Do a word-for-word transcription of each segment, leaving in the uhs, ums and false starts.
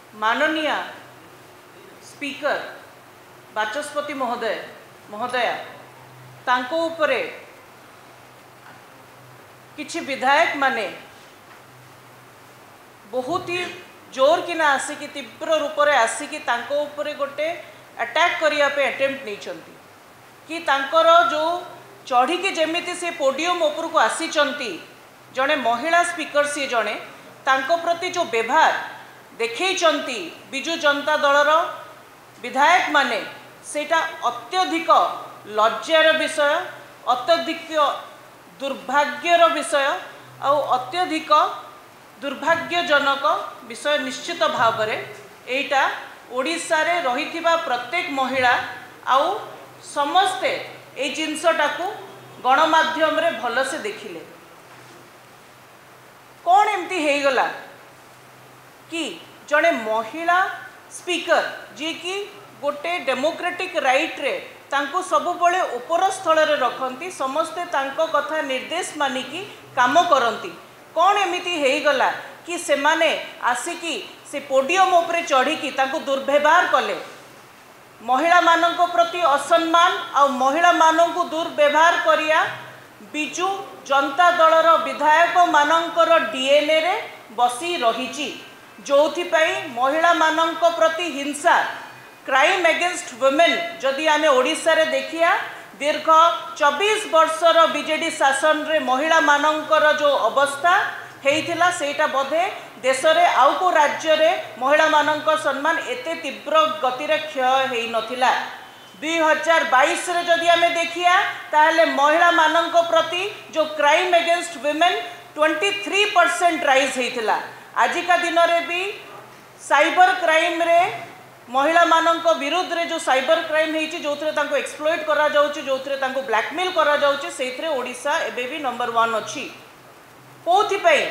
माननीय स्पीकर बाचस्पति महोदय महोदया तांको उपरे किछि विधायक माने बहुत ही जोर किना आसिकी तीव्र रूप से आसिकी तांको उपरे गोटे अटैक करिया पे अटेम्प्ट नहीं कि तांकर जो चढ़ी की जेमिति से पोडियम उपर को आसीचंती जड़े महिला स्पीकर सी जड़े तांको प्रति जो व्यवहार देखैचंती बिजु जनता दलर विधायक माने सेटा अत्यधिक लज्जार विषय अत्यधिक दुर्भाग्यर विषय आ अत्यधिक दुर्भाग्यजनक विषय निश्चित भाव में एटा ओडिशा रे रहिथिबा प्रत्येक महिला आउ समस्ते ए जिनसटा को गणमाध्यम रे भल से देखिले कौन एमती हो गला कि जड़े महिला स्पीकर जी की गोटे डेमोक्रेटिक राइट रे तांको सबुबले ऊपर स्थल रे रखंती समस्ते तांको कथा निर्देश मानिकी काम करंती कौन एमिति हो गला कि से माने आसिकी से पोडियम उपरे चढ़ी तांको दुर्व्यवहार कले महिला मानक प्रति असम्मान आ महिला मानक दुर्व्यवहार करिया बिजु जनता दलर विधायक मानकर डीएनए रे बसी रही जोथि पई महिला मानक प्रति हिंसा क्राइम अगेंस्ट वुमेन जदि आमे ओडिशा रे देखिया दीर्घ चौबीस वर्षर बीजेडी शासन रे महिला मानकर जो अवस्था हेइथिला सेटा बोधे देश रे आउ को राज्य रे महिला मानक सम्मान एते तीव्र गति रे क्षय हेइ नथिला दुई हजार बाईस रे जदि आमे देखिया ताहले महिला मानक प्रति जो क्राइम अगेंस्ट वुमेन तेईस परसेंट राइज हेइथिला आजिका दिन रे भी साइबर क्राइम रे महिला मानक विरुद्ध रे जो साइबर क्राइम हेइची जोथरे तांको एक्सप्लॉइट करा जाउची जोथरे तांको ब्लैकमेल करा जाउची सेथरे ओडिशा एबे भी नंबर वन अछि कोथि पई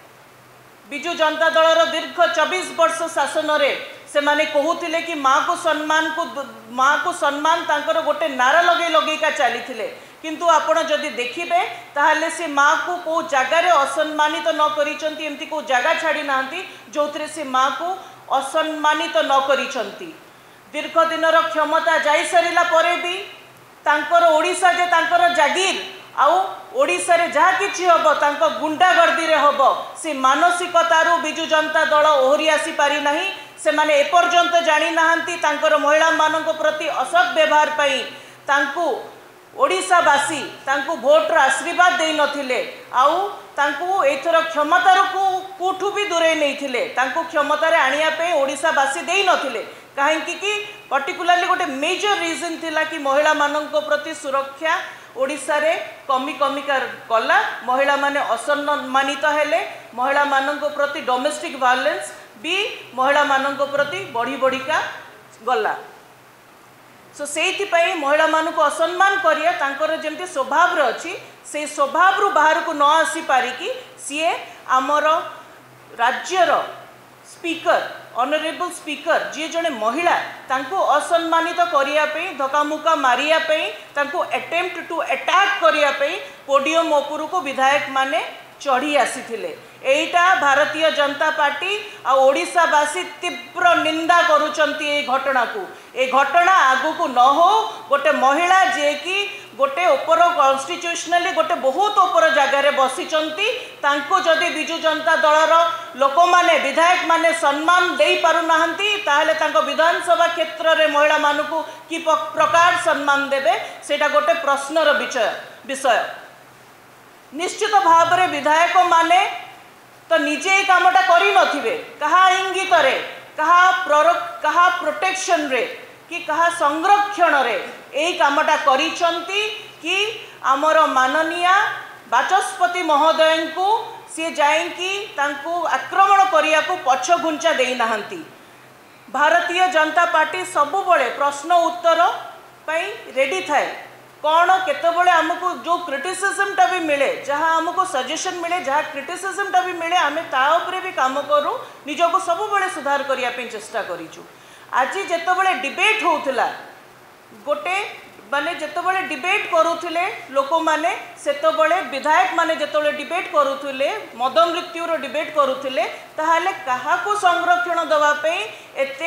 बिजु जनता दलर दीर्घ चौबीस वर्ष शासन रे से माने कहूतिले कि माँ को सम्मान को माँ को सम्मान तांकर गोटे नारा लगे लगे का चली थिले किंतु आपण जदि देखिबे ताहले से माँ को को जगार असम्मानित न करिसंती एमती को जगह छाड़ी नांती जोथरे से माँ को असम्मानित न करिसंती दीर्घ दिनर क्षमता जाई सरिला परे भी तांकर ओडिशा जे तांकर जागीर आउ ओडिशा रे जहा किछि हबो तांको गुंडागर्दी रे हबो से मानसिकतारू बिजु जनता दल ओहरी आसी पारि नाही से माने एपर्यंत जानी नाहंती तांकर महिला मानक प्रति असद व्यवहार पई तांको ओडिशावासी तांको भोटर आशीर्वाद दे नथिले आउ तांको एथर क्षमतार को कोठू भी दूरे नहीं थिले तांको क्षमतार आनिया पे ओडिशावासी दे नथिले काहेकि कि पर्टिकुलरली गोटे मेजर रीजन थिला कि महिला मानक प्रति सुरक्षा ओडिशा रे कमी कमी गला महिला माने असम्मानित हेले महिला मानक प्रति डोमेस्टिक वायलेंस भी महिला मानक प्रति बढ़ी बढ़िका गला सो सेति पई महिला मानक असम्मान करिया तांकर जेमति स्वभाव रे अछि से स्वभाव रु बाहर को न आसी पारिकी सीए आमर राज्यर स्पीकर ऑनरेबल स्पीकर जी जने महिला तांको असम्मानित करिया पे धक्कामुक्का मारिया पे तांको अटेम्प्ट टू अटैक करिया पे पोडियम उपरु को विधायक माने चढ़ी आसीथिले एटा भारतीय जनता पार्टी आ ओडिशावासी तीव्र निंदा करुचंती ए घटना को ए घटना आगु को न हो गोटे महिला जे कि गोटे ऊपर कॉन्स्टिट्यूशनली गोटे बहुत ऊपर जगार बसीचंती तांको जदि बिजु जनता दलर लोक माने विधायक माने सम्मान दे पारु नाहंती ताहले तांको विधानसभा क्षेत्र रे महिला मानकु कि प्रकार सम्मान देबे सेटा गोटे प्रश्नर विषय विषय निश्चित भाव रे विधायक माने तो निजे कामटा करी नथिबे कहा इंगित रे कहा प्रोर कहा प्रोटेक्शन रे कि कहा संरक्षण रे एई कामटा करिसंती कि आमर माननीय बाचस्पति महोदय को सी जाइकी तांको आक्रमण करिया को पछ घुंचा देई नाहंती भारतीय जनता पार्टी सबु बळे प्रश्न उत्तर पई रेडी थाए कौन केतबले आमको जो क्रिटिसिज्म टा भी मिले जहाँ आमको सजेशन मिले जहाँ क्रिटिसिज्म टा भी मिले आमे ता उपरे भी काम करूँ निजको सब बड़े सुधार करने चेष्टा करूँ आज जितेबले डिबेट होउथिला गोटे माने जेतबले डिबेट करूथिले लोक माने सेतबले विधायक माने जेतबले डिबेट करूथिले मद मृत्युर डिबेट करूथिले ताहाले काहाकू संरक्षण दवा पे एते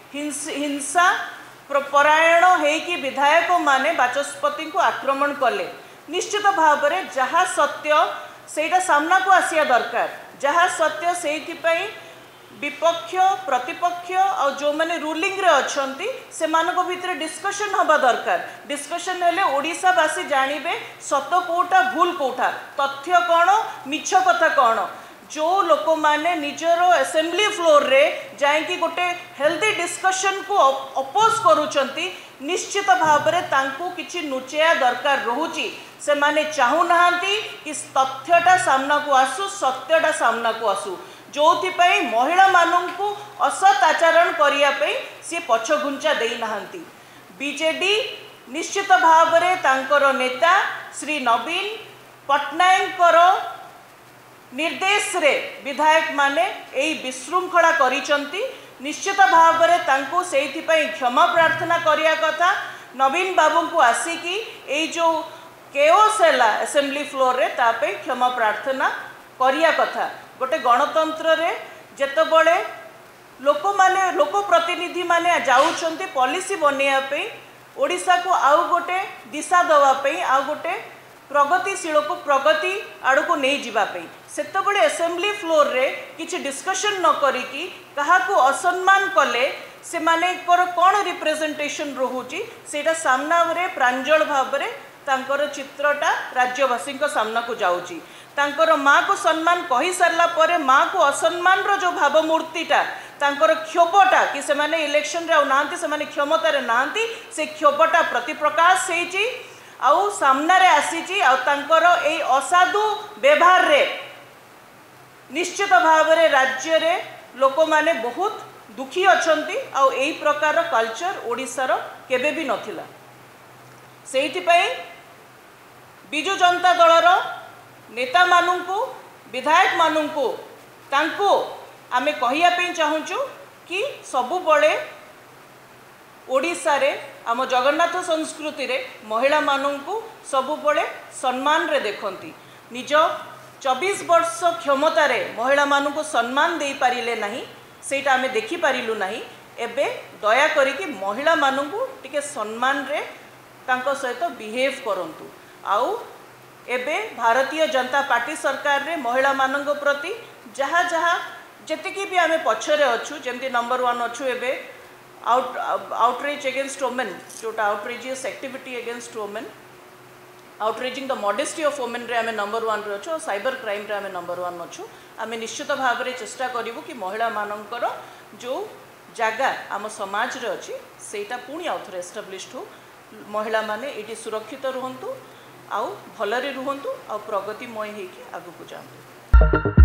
हिंसा परायण हेकि विधायक माने बाचस्पति को आक्रमण कले। निश्चित भाव में जहाँ सत्य सेटा सामना को आसिया दरकार, जहाँ सत्य से विपक्ष प्रतिपक्ष और जो मैंने रूलिंग रे अच्छंती से मानको भितर डिस्कशन हवा दरकार। डिस्कशन हेले ओडिशावासी जानिबे सत कोटा भूल कोटा, तथ्य कौन मिछ कथा कौन। जो लोक माने निजर असेंबली फ्लोर रे जाइकी गोटे हेल्दी डिस्कशन को अपोज करूचंती, निश्चित भाव में तांको किछि नुचेया दरकार रहुची। से माने चाहू नाहांती कि तथ्यटा सामना को आसु, सत्यटा सामना को आसु, जोथिपाई महिला मानंकु असत आचरण करिया पे से पछघुंचा देई नाहांती। बीजेडी निश्चित भाव में तांकर नेता श्री नवीन पट्टनायक निर्देश रे विधायक माने एई विशृंखला करिचंती। निश्चित भाव में तांको सेइथिपाई क्षमा प्रार्थना करिया कथा। नवीन बाबू को आसिकी एई जो केओस हैला असेंबली फ्लोर रे तापे क्षमा प्रार्थना करिया कथा। गोटे गणतंत्र रे जेतबळे लोक माने लोक प्रतिनिधि माने जाउछंती पॉलिसी बनेया पे ओडिशा को आउ गोटे दिशा दवा पे आउ गोटे प्रगतिशील को प्रगति आड़ को नहीं जावाई सेतबळे असेंबली फ्लोर रे किछि डिस्कशन न करिकी काहाकू असम्मान कले से माने कौन रिप्रेजेंटेशन रोहुची सेटा सामना रे प्रांजल भाव रे तांकर चित्रटा राज्यवासी सामना को जाउची। तांकर माँ को सम्मान कही सारला परे माँ को असम्मान रो जो भावमूर्तिटा तांकर क्षोभटा कि से माने इलेक्शन रे नांती से माने क्षमता रे नांती से क्षोभटा प्रतिप्रकाश हेची आउ सामना रे आसीची आउ तांकर एई असाधु व्यवहार रे निश्चित भाव रे राज्य रे लोक माने बहुत दुखी अछंती आउ एई प्रकार कल्चर ओडिशार केबे भी नथिला। सेइथि पई बिजु जनता दलर नेता मानुंकु विधायक मानुंकु तांको आमे कहिया पे चाहूचु कि सबु बळे ओडिशा रे आम जगन्नाथ संस्कृति रे महिला मानुंकु सबु बळे सम्मान रे देखंती। निज चौबीस वर्ष क्षमता रे महिला मानुंकु सम्मान दे पारिले नाही, सेटा आमे देखि पारिलु नाही। एबे दया करिकि महिला मानुंकु टिके सम्मान रे तांको सहित बिहेव करंतु। आउ एबे भारतीय जनता पार्टी सरकार रे महिला मानंग प्रति जहाँ जहाँ जेतिकी भी आमे पछरे अच्छु जेमती नंबर वन अच्छु एबे आउट आउटरीच अगेंस्ट वोमेन जोटा outrageous activity against women outreaching the modesty of women रे आमे नंबर वन रे अच्छु, साइबर क्राइम रे आमे नंबर वन अच्छु। आमे निश्चित भाव में चेष्टा करिवु कि महिला मानंकर जो जगह आम समाज रे अच्छी सेटा पुणी आउ थे एस्टाब्लिश्ड हो, महिला माने एटी सुरक्षित रुहंतु आउ भलरे रुहंतु आउ प्रगतिमय हेकि आगु को जांतु।